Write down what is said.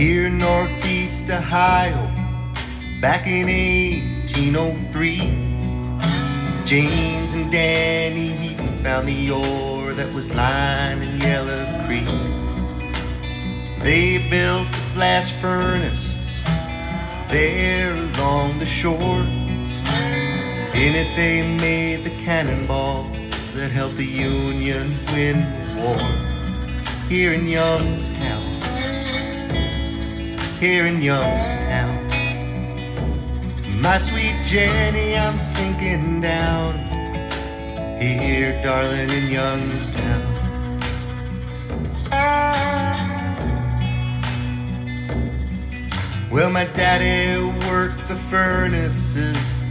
here in Northeast Ohio, back in 1803. James and Danny Heaton found the ore that was lining Yellow Creek. They built a blast furnace there along the shore. In it they made the cannonballs that helped the Union win the war. Here in Youngstown, here in Youngstown. My sweet Jenny, I'm sinking down here, darling, in Youngstown. Well, my daddy worked the furnaces